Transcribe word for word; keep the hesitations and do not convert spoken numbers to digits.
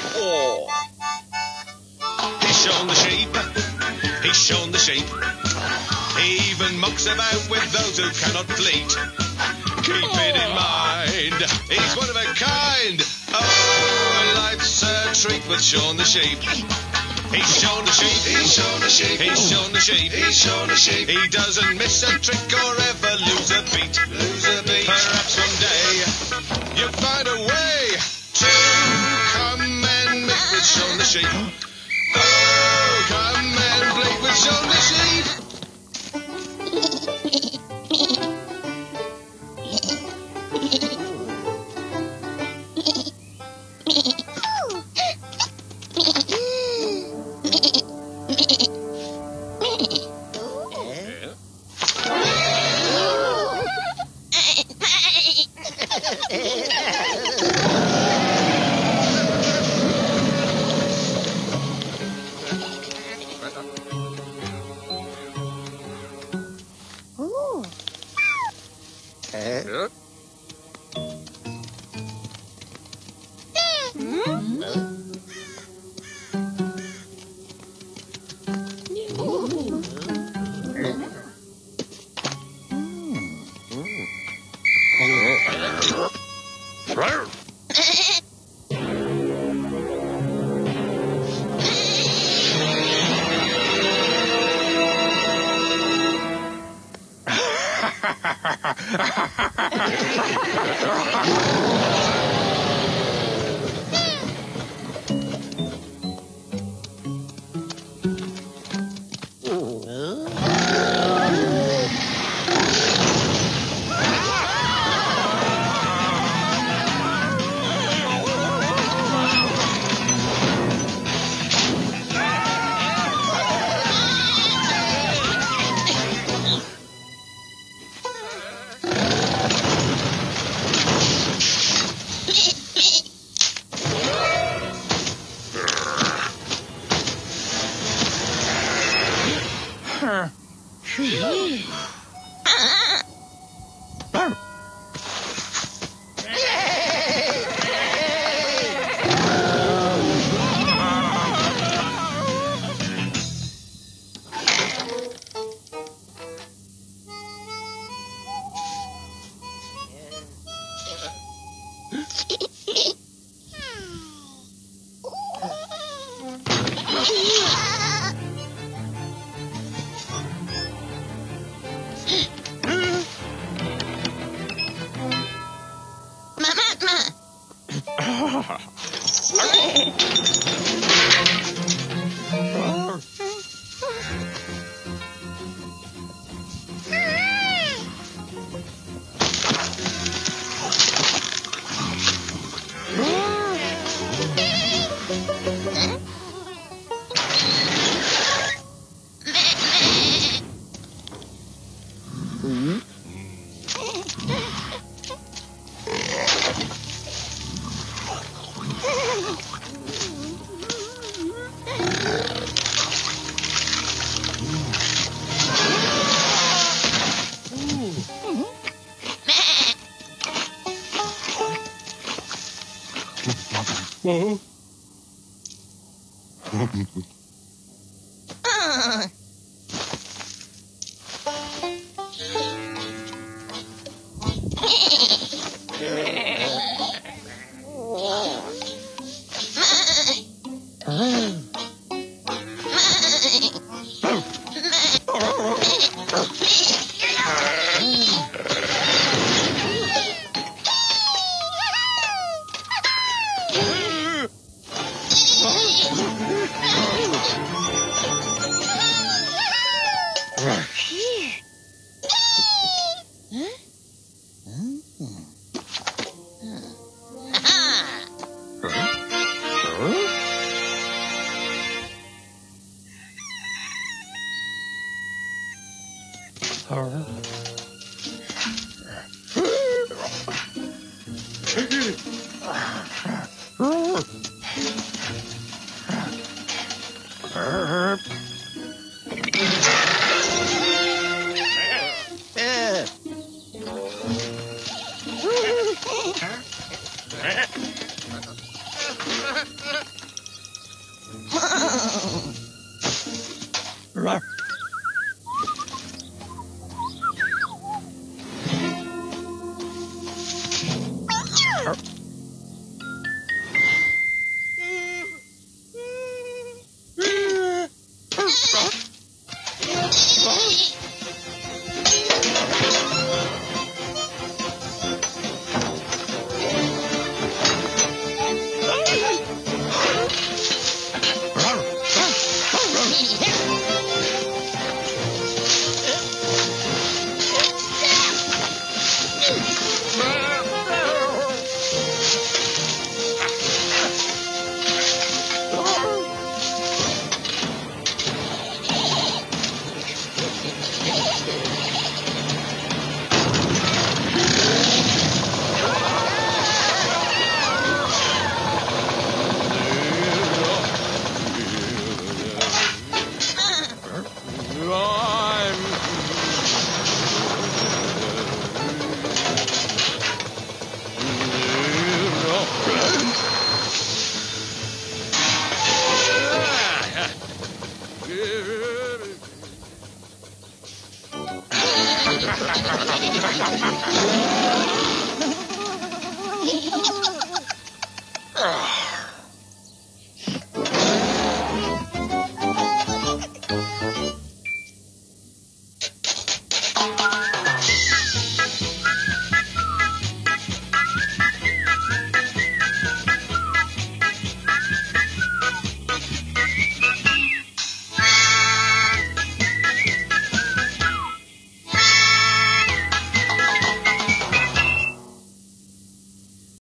Oh. He's shown the shape. He's shown the shape. He even mucks about with those who cannot bleat. Keep it in mind. He's one of a kind. Oh, life's a treat with Shaun the Sheep. He's shown the shape. He's shown the shape. He's shown the shape. He's shown the shape. He doesn't miss a trick or ever lose a beat. Lose a beat. Perhaps one day you'll find a way to come and meet with Shaun the Sheep. Oh, come and play with Shaun the Sheep. Oh.